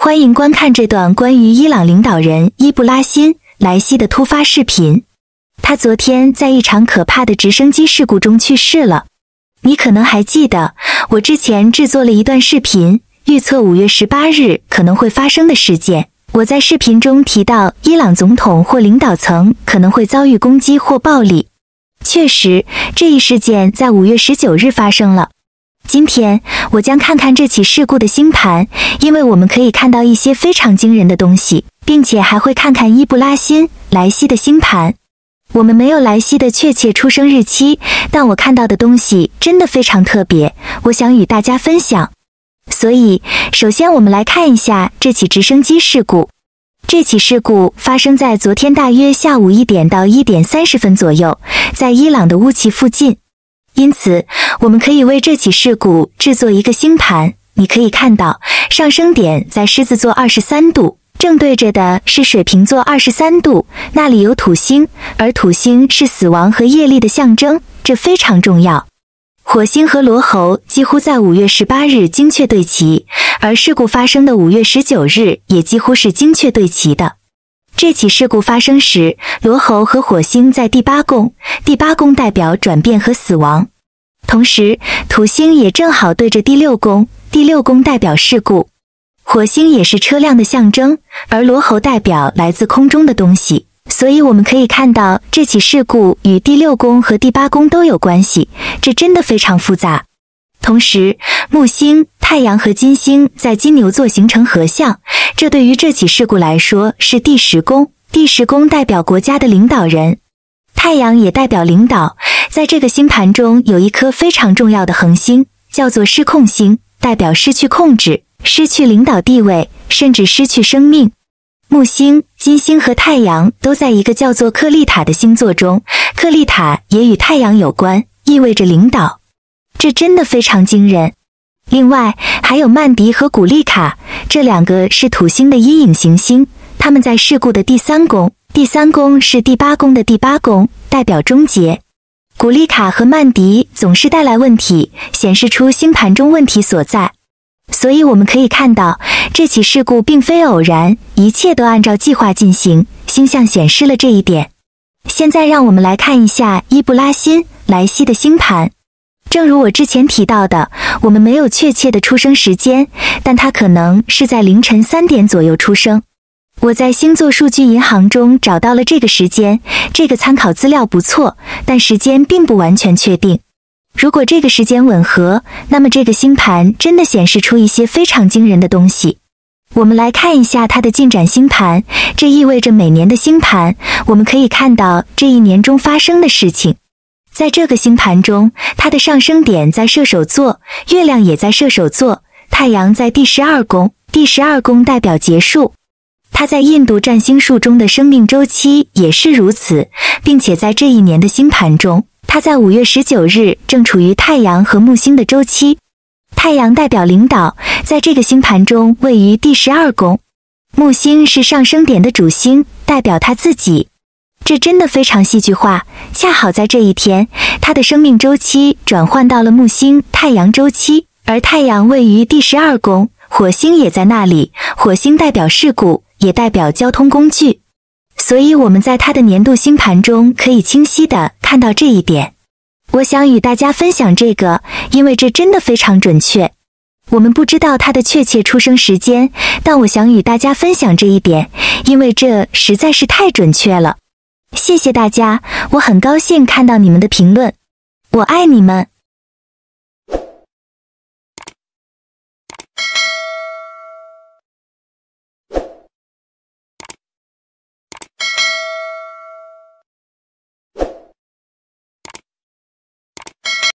欢迎观看这段关于伊朗领导人伊布拉辛·莱西的突发视频。他昨天在一场可怕的直升机事故中去世了。你可能还记得，我之前制作了一段视频，预测5月18日可能会发生的事件。我在视频中提到，伊朗总统或领导层可能会遭遇攻击或暴力。确实，这一事件在5月19日发生了。今天我将看看这起事故的星盘，因为我们可以看到一些非常惊人的东西，并且还会看看伊布拉辛·莱西的星盘。我们没有莱西的确切出生日期，但我看到的东西真的非常特别，我想与大家分享。所以，首先我们来看一下这起直升机事故。这起事故发生在昨天大约下午1点到1点30分左右，在伊朗的乌齐附近。因此，我们可以为这起事故制作一个星盘。你可以看到，上升点在狮子座23度，正对着的是水瓶座23度，那里有土星，而土星是死亡和业力的象征，这非常重要。火星和罗喉几乎在5月18日精确对齐，而事故发生的5月19日也几乎是精确对齐的。这起事故发生时，罗喉和火星在第8宫，第8宫代表转变和死亡。同时，土星也正好对着第6宫，第6宫代表事故。火星也是车辆的象征，而罗喉代表来自空中的东西。所以我们可以看到，这起事故与第6宫和第8宫都有关系，这真的非常复杂。同时，木星、太阳和金星在金牛座形成合相，这对于这起事故来说是第10宫。第10宫代表国家的领导人，太阳也代表领导。在这个星盘中有一颗非常重要的恒星，叫做失控星，代表失去控制、失去领导地位，甚至失去生命。木星、金星和太阳都在一个叫做克利塔的星座中，克利塔也与太阳有关，意味着领导。这真的非常惊人。另外还有曼迪和古利卡，这两个是土星的阴影行星，它们在事故的第3宫，第3宫是第8宫的第8宫，代表终结。古利卡和曼迪总是带来问题，显示出星盘中问题所在。所以我们可以看到，这起事故并非偶然，一切都按照计划进行，星象显示了这一点。现在让我们来看一下伊布拉辛·莱西的星盘。正如我之前提到的，我们没有确切的出生时间，但他可能是在凌晨3点左右出生。我在星座数据银行中找到了这个时间，这个参考资料不错，但时间并不完全确定。如果这个时间吻合，那么这个星盘真的显示出一些非常惊人的东西。我们来看一下它的进展星盘，这意味着每年的星盘，我们可以看到这一年中发生的事情。在这个星盘中，它的上升点在射手座，月亮也在射手座，太阳在第12宫，第12宫代表结束。它在印度占星术中的生命周期也是如此，并且在这一年的星盘中，它在5月19日正处于太阳和木星的周期。太阳代表领导，在这个星盘中位于第12宫。木星是上升点的主星，代表他自己。这真的非常戏剧化，恰好在这一天，他的生命周期转换到了木星太阳周期，而太阳位于第12宫，火星也在那里，火星代表事故，也代表交通工具。所以我们在他的年度星盘中可以清晰地看到这一点。我想与大家分享这个，因为这真的非常准确。我们不知道他的确切出生时间，但我想与大家分享这一点，因为这实在是太准确了。谢谢大家，我很高兴看到你们的评论，我爱你们。